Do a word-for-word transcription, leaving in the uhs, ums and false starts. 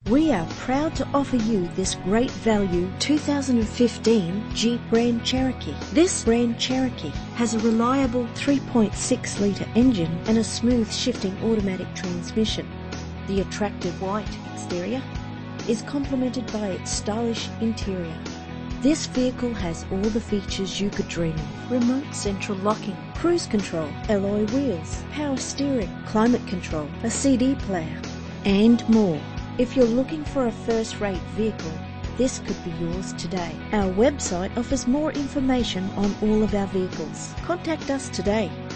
We are proud to offer you this great value two thousand fifteen Jeep Grand Cherokee. This Grand Cherokee has a reliable three point six litre engine and a smooth shifting automatic transmission. The attractive white exterior is complemented by its stylish interior. This vehicle has all the features you could dream of: remote central locking, cruise control, alloy wheels, power steering, climate control, a C D player, and more. If you're looking for a first-rate vehicle, this could be yours today. Our website offers more information on all of our vehicles. Contact us today.